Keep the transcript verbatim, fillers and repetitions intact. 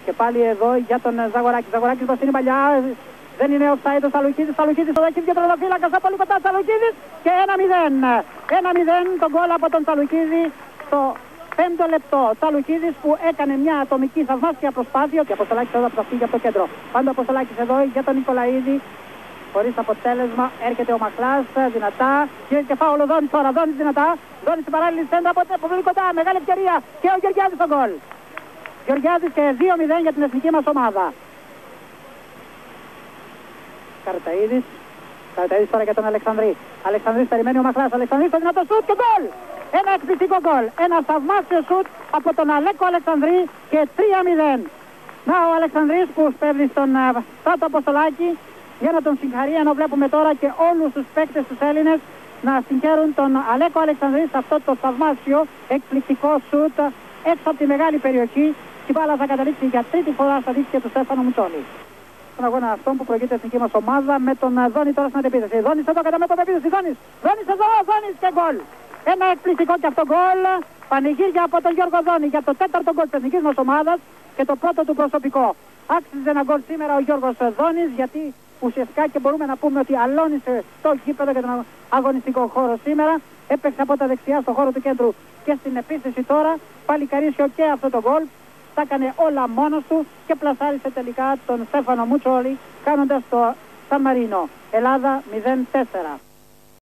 Και πάλι εδώ για τον Ζαγοράκη. Ζαγοράκη μπροστινή παλιά. Δεν είναι offside ο Σαλουκίδης. Σαλουκίδης το δέχει και τροδοφύλακας από λίγο κοντά. Σαλουκίδης και ένα μηδέν. ένα μηδέν τον γκολ από τον Σαλουκίδη στο πέμπτο λεπτό. Σαλουκίδης που έκανε μια ατομική θαυμάσια προσπάθεια. Και Αποστολάκης εδώ από από το κέντρο. Πάντα ο Αποστολάκης εδώ για τον Νικολαίδη. Χωρίς αποτέλεσμα έρχεται ο Μαχλάς δυνατά. Και φάουλ ο Δόνης τώρα. Δόνης δυνατά. Δόνης στην παράλληλη σέντρα από πολύ κοντά. Μεγάλη ευκαιρία. Και ο Γεωργιάδης στον γκολ. Γεωργιάδης και δύο μηδέν για την εθνική μας ομάδα. Καρταΐδης. Καρταΐδης τώρα για τον Αλεξανδρή. Αλεξανδρής περιμένει ο Μαχλάς. Αλεξανδρής το δυνατό σουτ και γκολ. Ένα εκπληκτικό γκολ. Ένα θαυμάσιο σουτ από τον Αλέκο Αλεξανδρή και τρία μηδέν. Να ο Αλεξανδρής που σπέβδει στον Στράτο Αποστολάκη για να τον συγχαρεί, ενώ βλέπουμε τώρα και όλους τους παίκτες τους Έλληνες να συγχαίρουν τον Αλέκο Αλεξανδρή σε αυτό το θαυμάσιο εκπληκτικό σουτ έξω από τη μεγάλη περιοχή. Η μπάλα θα καταλήξει για τρίτη φορά στα δίκτυα του Στέφανο Μουτσόλη. Στον αγώνα αυτόν που προηγείται η εθνική μας ομάδα με τον Δόνη τώρα στην αντεπίθεση. Δόνης εδώ κατά μέτωπο επίθεση. Δόνης, Δόνης εδώ, Δόνης και γκολ. Ένα εκπληκτικό και αυτό γκολ. Πανηγύρια από τον Γιώργο Δόνη για το τέταρτο γκολ της εθνικής μας ομάδας και το πρώτο του προσωπικό. Άξιζε ένα γκολ σήμερα ο Γιώργος Δόνης, γιατί ουσιαστικά και μπορούμε να πούμε ότι αλώνησε το γήπεδο για τον αγωνιστικό χώρο σήμερα. Έπαιξε από τα δεξιά στο χώρο του κέντρου και στην επίθεση τώρα. Παλικαρίσιο και αυτό το γκολ. Τα έκανε όλα μόνος του και πλασάρισε τελικά τον Στέφανο Μουτσόλη κάνοντας το Σαν Μαρίνο. Ελλάδα μηδέν τέσσερα.